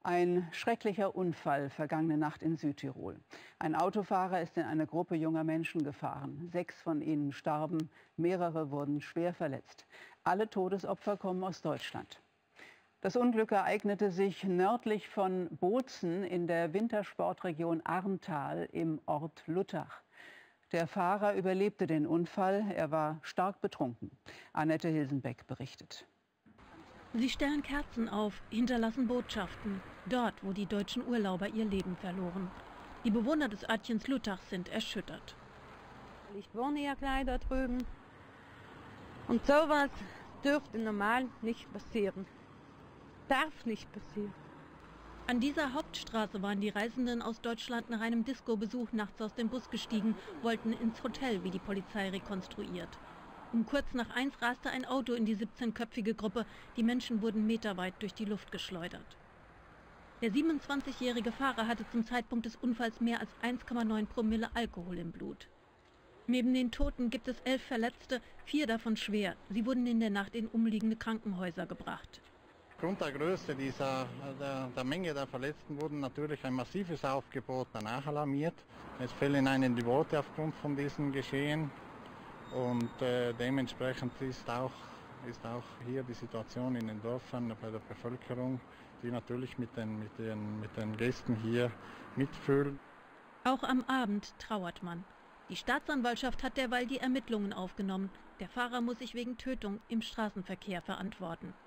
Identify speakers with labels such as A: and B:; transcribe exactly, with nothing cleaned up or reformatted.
A: Ein schrecklicher Unfall vergangene Nacht in Südtirol. Ein Autofahrer ist in eine Gruppe junger Menschen gefahren. Sechs von ihnen starben, mehrere wurden schwer verletzt. Alle Todesopfer kommen aus Deutschland. Das Unglück ereignete sich nördlich von Bozen in der Wintersportregion Arntal im Ort Luttach. Der Fahrer überlebte den Unfall. Er war stark betrunken. Annette Hilsenbeck berichtet.
B: Sie stellen Kerzen auf, hinterlassen Botschaften. Dort, wo die deutschen Urlauber ihr Leben verloren. Die Bewohner des Örtchens Luttach sind erschüttert.
C: Ich wohne ja gleich da drüben. Und sowas dürfte normal nicht passieren. Darf nicht passieren.
B: An dieser Hauptstraße waren die Reisenden aus Deutschland nach einem Disco-Besuch nachts aus dem Bus gestiegen, wollten ins Hotel, wie die Polizei rekonstruiert. Um kurz nach eins raste ein Auto in die siebzehnköpfige Gruppe. Die Menschen wurden meterweit durch die Luft geschleudert. Der siebenundzwanzigjährige Fahrer hatte zum Zeitpunkt des Unfalls mehr als eins Komma neun Promille Alkohol im Blut. Neben den Toten gibt es elf Verletzte, vier davon schwer. Sie wurden in der Nacht in umliegende Krankenhäuser gebracht.
D: Aufgrund der Größe dieser, der, der Menge der Verletzten wurden natürlich ein massives Aufgebot danach alarmiert. Es fehlen einen die Worte aufgrund von diesem Geschehen. Und äh, dementsprechend ist auch, ist auch hier die Situation in den Dörfern bei der Bevölkerung, die natürlich mit den, mit den, mit den Gästen hier mitfühlen.
B: Auch am Abend trauert man. Die Staatsanwaltschaft hat derweil die Ermittlungen aufgenommen. Der Fahrer muss sich wegen Tötung im Straßenverkehr verantworten.